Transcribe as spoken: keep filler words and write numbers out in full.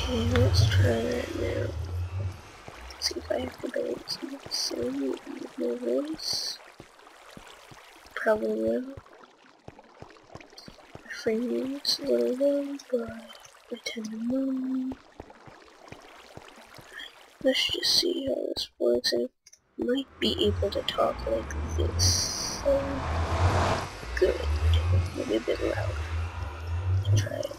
Okay, let's try that now. Let's see if I have to bury some same with my voice. Probably will. My frame is a little low, but I tend to know. Let's just see how this works. I might be able to talk like this. So, good. Maybe a bit loud. Let's try it.